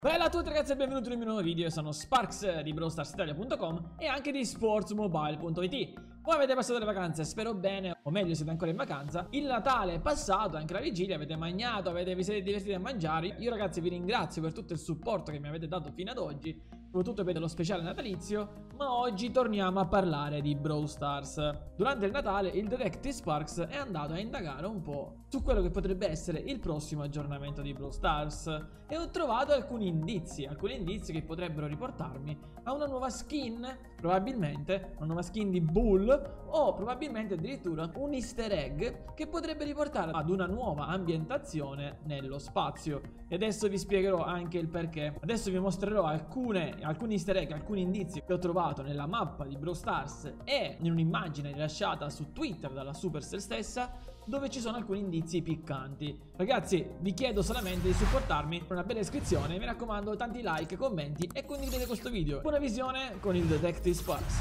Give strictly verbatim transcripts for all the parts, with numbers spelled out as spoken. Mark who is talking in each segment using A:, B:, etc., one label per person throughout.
A: Bella a tutti ragazzi e benvenuti in un mio nuovo video. Io sono Sparks di Brawl Stars Italia punto com e anche di sportsmobile punto it. Come avete passato le vacanze? Spero bene, o meglio siete ancora in vacanza. Il Natale è passato, anche la vigilia, avete mangiato, avete, vi siete divertiti a mangiare. Io ragazzi vi ringrazio per tutto il supporto che mi avete dato fino ad oggi, soprattutto per lo speciale natalizio. Ma oggi torniamo a parlare di Brawl Stars. Durante il Natale il Detective Sparks è andato a indagare un po' su quello che potrebbe essere il prossimo aggiornamento di Brawl Stars e ho trovato alcuni indizi, alcuni indizi che potrebbero riportarmi a una nuova skin, probabilmente una nuova skin di Bull, o probabilmente addirittura un easter egg che potrebbe riportare ad una nuova ambientazione nello spazio. E adesso vi spiegherò anche il perché. Adesso vi mostrerò alcune, alcuni easter egg, alcuni indizi che ho trovato nella mappa di Brawl Stars e in un'immagine rilasciata su Twitter dalla Supercell stessa, dove ci sono alcuni indizi piccanti. Ragazzi, vi chiedo solamente di supportarmi con una bella iscrizione, mi raccomando tanti like, commenti e condividete questo video. Buona visione con il Detective Sparks.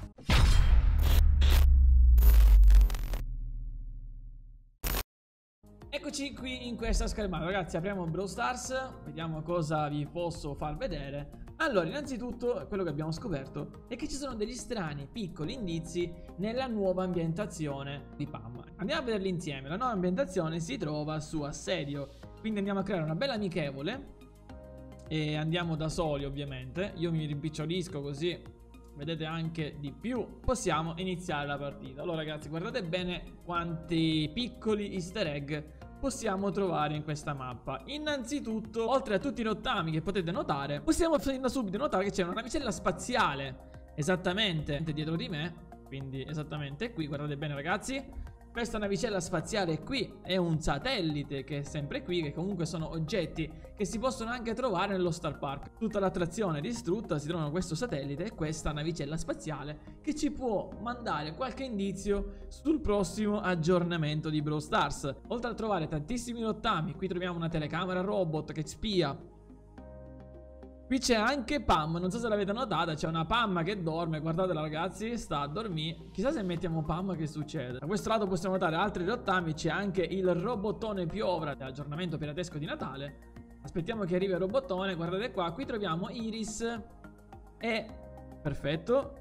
A: Eccoci qui in questa schermata, ragazzi. Apriamo Brawl Stars, vediamo cosa vi posso far vedere. Allora, innanzitutto quello che abbiamo scoperto è che ci sono degli strani piccoli indizi nella nuova ambientazione di Pam. Andiamo a vederli insieme. La nuova ambientazione si trova su Assedio, quindi andiamo a creare una bella amichevole e andiamo da soli ovviamente. Io mi rimpicciolisco così vedete anche di più. Possiamo iniziare la partita. Allora ragazzi, guardate bene quanti piccoli easter egg possiamo trovare in questa mappa. Innanzitutto, oltre a tutti i rottami che potete notare, possiamo fin da subito notare che c'è una navicella spaziale esattamente dietro di me, quindi esattamente qui, guardate bene ragazzi. Questa navicella spaziale qui è un satellite che è sempre qui, che comunque sono oggetti che si possono anche trovare nello Star Park. Tutta l'attrazione distrutta si trova questo satellite e questa navicella spaziale che ci può mandare qualche indizio sul prossimo aggiornamento di Brawl Stars. Oltre a trovare tantissimi rottami, qui troviamo una telecamera robot che spia. Qui c'è anche Pam, non so se l'avete notata, c'è una Pam che dorme, guardatela ragazzi, sta a dormire. Chissà se mettiamo Pam che succede. Da questo lato possiamo notare altri rottami, c'è anche il robottone piovra dell'aggiornamento piratesco di Natale. Aspettiamo che arrivi il robottone, guardate qua, qui troviamo Iris e... perfetto.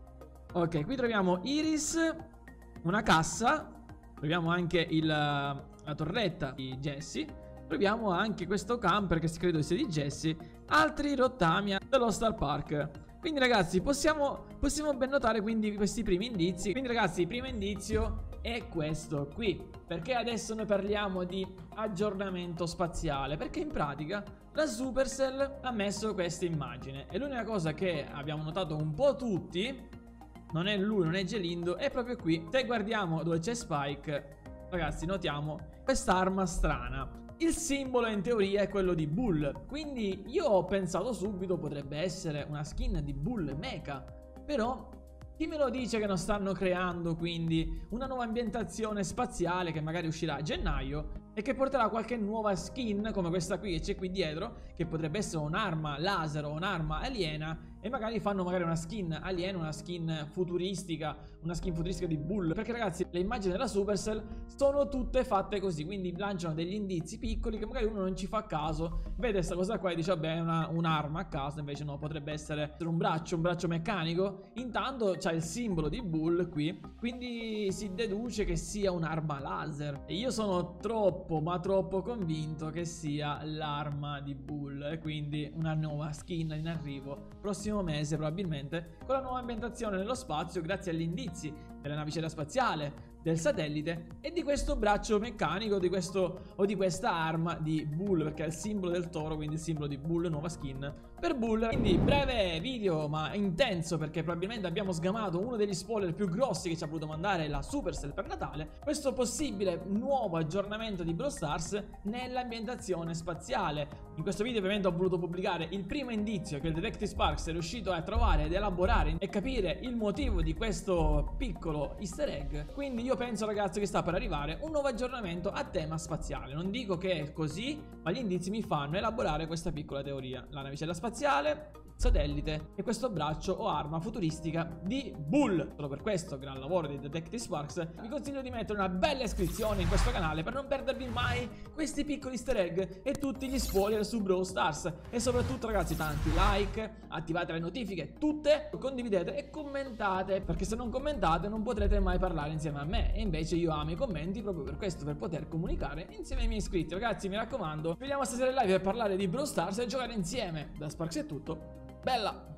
A: Ok, qui troviamo Iris, una cassa, troviamo anche il, la torretta di Jessie. Troviamo anche questo camper che credo sia di Jessie, altri rottami dello Star Park. Quindi ragazzi possiamo, possiamo ben notare quindi questi primi indizi. Quindi ragazzi il primo indizio è questo qui. Perché adesso noi parliamo di aggiornamento spaziale? Perché in pratica la Supercell ha messo questa immagine e l'unica cosa che abbiamo notato un po' tutti, non è lui, non è Gelindo, è proprio qui. Se guardiamo dove c'è Spike, ragazzi, notiamo quest'arma strana. Il simbolo in teoria è quello di Bull, quindi io ho pensato subito potrebbe essere una skin di Bull Mecha. Però chi me lo dice che non stanno creando quindi una nuova ambientazione spaziale che magari uscirà a gennaio e che porterà qualche nuova skin come questa qui che c'è qui dietro, che potrebbe essere un'arma laser o un'arma aliena, e magari fanno magari una skin aliena, una skin futuristica, una skin futuristica di Bull. Perché ragazzi le immagini della Supercell sono tutte fatte così, quindi lanciano degli indizi piccoli che magari uno non ci fa caso, vede questa cosa qua e dice vabbè è un'arma a caso, invece no, potrebbe essere un braccio, un braccio meccanico. Intanto c'è il simbolo di Bull qui, quindi si deduce che sia un'arma laser e io sono troppo ma troppo convinto che sia l'arma di Bull, e quindi una nuova skin in arrivo prossimo mese probabilmente, con la nuova ambientazione nello spazio grazie agli indizi della navicella spaziale, del satellite e di questo braccio meccanico di questo, o di questa arma di Bull, perché è il simbolo del toro, quindi il simbolo di Bull, nuova skin per Bull. Quindi breve video ma intenso, perché probabilmente abbiamo sgamato uno degli spoiler più grossi che ci ha voluto mandare la Supercell per Natale, questo possibile nuovo aggiornamento di Brawl Stars nell'ambientazione spaziale. In questo video ovviamente ho voluto pubblicare il primo indizio che il Detective Sparks è riuscito a trovare ed elaborare e capire il motivo di questo piccolo easter egg, quindi io penso ragazzi che sta per arrivare un nuovo aggiornamento a tema spaziale. Non dico che è così, ma gli indizi mi fanno elaborare questa piccola teoria. La navicella spaziale, satellite e questo braccio o arma futuristica di Bull. Solo per questo gran lavoro di Detective Sparks vi consiglio di mettere una bella iscrizione in questo canale per non perdervi mai questi piccoli easter egg e tutti gli spoiler su Brawl Stars. E soprattutto ragazzi, tanti like, attivate le notifiche tutte, condividete e commentate, perché se non commentate non potrete mai parlare insieme a me, e invece io amo i commenti proprio per questo, per poter comunicare insieme ai miei iscritti. Ragazzi, mi raccomando, ci vediamo stasera in live per parlare di Brawl Stars e giocare insieme. Da Sparks è tutto. Bella!